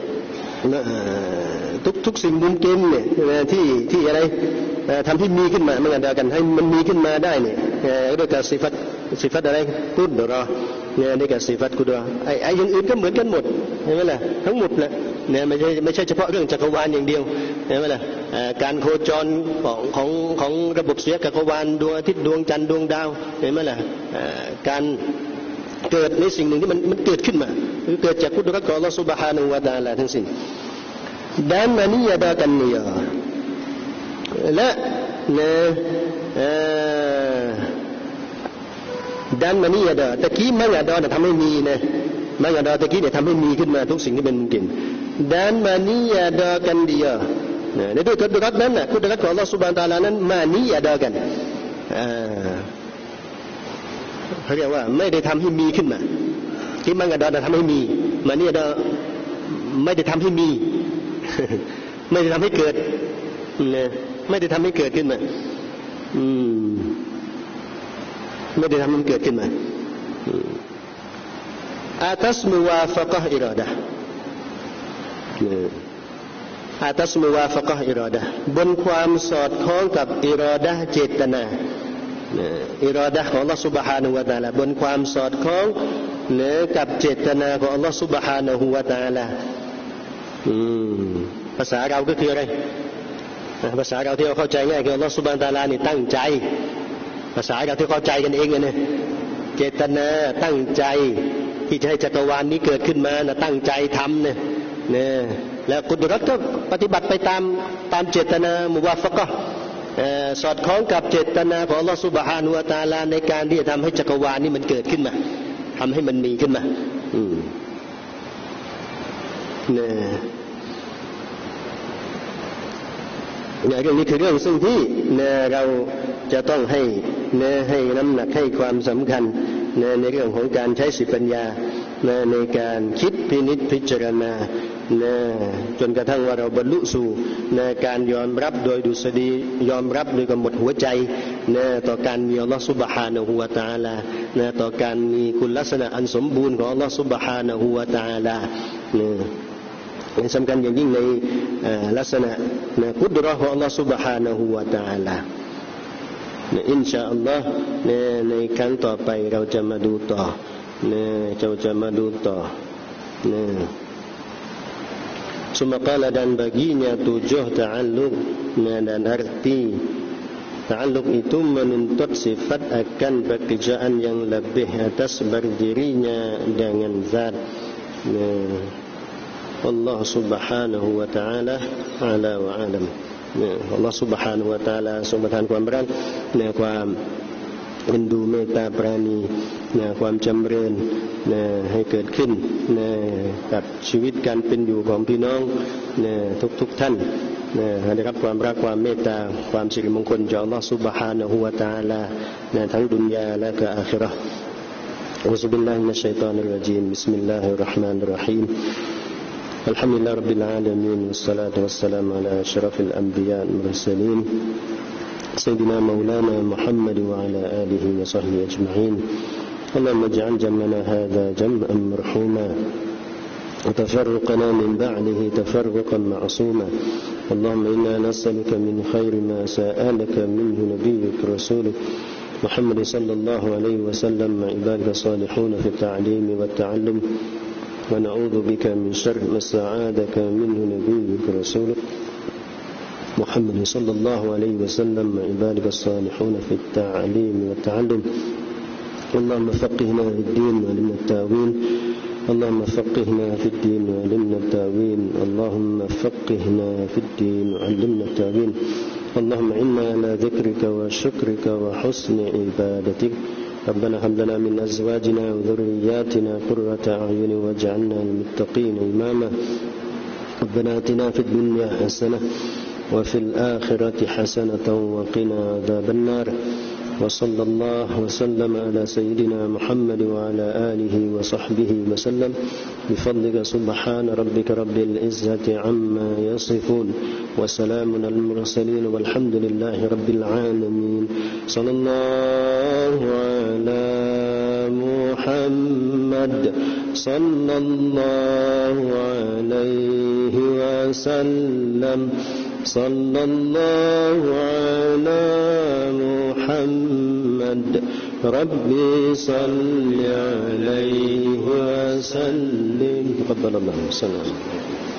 [SPEAKER 2] ทุกทุกสิ่งมุมกินเนี่ยที่ที่อะไรทำให้มีขึ้นมามันadaกันให้มันมีขึ้นมาได้เนี่ยด้วยกับสิฟัตสิฟัตอะไรกุดรอเนี่ยด้วยกับสิฟัตกุดรอไอ้ไอ้อย่างอื่นก็เหมือนกันหมดเห็นไหมล่ะทั้งหมดแหละเนี่ยไม่ใช่ไม่ใช่เฉพาะเรื่องจักรวาลอย่างเดียวเห็นไหมล่ะการโคจรของของของระบบสุริยะจักรวาลดวงอาทิตย์ดวงจันทร์ดวงดาวเห็นไหมล่ะการเกิดในสิ่งหนึ่งที่มันมันเกิดขึ้นมาคือเกิดจากกุดรัตของอัลเลาะห์ซุบฮานะฮูวะตะอาลาทั้งสิ้นด้านมานี่ยากันเนี่ยและนะด้านมานี่ยาตะกี้มันยาดอทำให้มีนะมันยาดอตะกี้เนี่ยทำให้มีขึ้นมาทุกสิ่งที่เป็นมุมกินด้านมานี่ยากันเดียวในด้วยกุดรัตนั้นนะกุดรัตของอัลเลาะห์ซุบฮานะฮูวะตะอาลานั้นมานี่ยากันเขาเรียกว่าไม่ได้ทำให้มีขึ้นมาที่มังกรดอนทำให้มีมาเนี่ยดอไม่ได้ทำให้มีไม่ได้ทำให้เกิดเนี่ยไม่ได้ทำให้เกิดขึ้นมาอืมไม่ได้ทำให้มันเกิดขึ้นมาอาตัสมุวาฟะกะฮ์อิรอดะห์อาตัสมุวาฟะกะฮ์อิรอดะห์บนความสอดคล้องกับอิรอดะห์เจตนาอิรอดะห์ของอัลเลาะห์ซุบฮานะฮูวะตะอาลาบนความสอดคล้องเนื้อกับเจตนาของอัลเลาะห์ซุบฮานะฮูวะตะอาลาอืมภาษาเราก็คืออะไรภาษาเราที่เราเข้าใจง่ายคืออัลเลาะห์ซุบฮานะฮูวะตะอาลานี่ตั้งใจภาษาเราที่เข้าใจกันเองเนี่ยเจตนาตั้งใจที่จะให้จักรวาลนี้เกิดขึ้นมานะตั้งใจทำเนี่ยเนี่ยแล้วกุดรัตก็ปฏิบัติไปตามตามเจตนามุวาฟะกะห์สอดคล้องกับเจตนาของอัลเลาะห์ซุบฮานะฮูวะตะอาลาในการที่จะทำให้จักรวาลนี้มันเกิดขึ้นมาทำให้มันมีขึ้นมาอืมเนี่ยเนี่ยเรื่องนี้คือเรื่องซึ่งที่เนี่ยเราจะต้องให้เนี่ยให้น้ำหนักให้ความสำคัญเนี่ยในเรื่องของการใช้สติปัญญาเนี่ยในการคิดพินิจพิจารณานะจนกระทั่งว่าเราบรรลุสู่นะการยอมรับโดยดุษฎียอมรับโดยกับหมดหัวใจนะต่อการมีอัลลอฮฺซุบฮานะฮูวะตะอาลานะต่อการมีคุณลักษณะอันสมบูรณ์ของอัลลอฮฺซุบฮานะฮูวะตะอาลานะสำคัญอย่างยิ่งในลักษณะนะกุดเราะห์ของอัลลอฮฺซุบฮานะฮูวะตะอาลานะอินชาอัลลอฮ์นะในครั้งต่อไปเราจะมาดูต่อนะเราจะมาดูต่อนะSuma qala dan baginya tujuh ta'alluq dan arti ta'alluq itu menuntut sifat akan pekerjaan yang lebih atas berdirinya dengan zat Allah subhanahu wa ta'ala ala wa alam Allah subhanahu wa ta'ala ทรงประทานความรักในความเอ็นดูเมตตาปราณีนะความจำเริญนะให้เกิดขึ้นนะกับชีวิตการเป็นอยู่ของพี่น้องนะทุกๆท่านนะได้รับความรักความเมตตาความสิริมงคลจากอัลเลาะห์ซุบฮานะฮูวะตะอาลานะทั้งดุนยาและก็อาคิเราะห์อัอูซุบิลลาฮิมินัชชัยฏอนิรเราะญีมบิสมิลลาฮิรเราะห์มานิรเราะฮีมอัลฮัมดุลิลลาฮิร็อบบิลอาลามีนวัสศอลาตุวัสสลามุอะลาอัชเราะฟิลอันบิยาวัลมุรสลีน سيدنا مولانا محمد وعلى آله وصحبه أجمعين. اللهم اجعل جمعنا هذا جمعا مرحوما وتفرقنا من بعده تفرقا معصوما. اللهم إنا نسألك من خير ما سألك منه نبيك رسولك محمد صلى الله عليه وسلم وعبادك الصالحون في التعليم والتعلم، ونعوذ بك من شر ما استعاذك منه نبيك رسولك محمد صلى الله عليه وسلم وعبادك الصالحون في التعليم والتعلم. اللهم فقهنا في الدين وعلمنا التاويل. اللهم فقهنا في الدين وعلمنا التاويل. اللهم فقهنا في الدين وعلمنا التاويل. اللهم إنا على ذكرك وشكرك وحسن عبادتك. ربنا هب لنا من أزواجنا وذرياتنا قرة أعين واجعلنا للمتقين إماما. ربنا آتنا في الدنيا حسنة وفي الآخرة حسنة وقنا عذاب النار. وصلى الله وسلم على سيدنا محمد وعلى آله وصحبه وسلم بفضلك. سبحان ربك رب العزة عما يصفون وسلام على المرسلين والحمد لله رب العالمين. صلى الله على محمد صلى الله عليه وسلم. صلى الله على محمد ربي صل عليه وسلم. تقبل الله.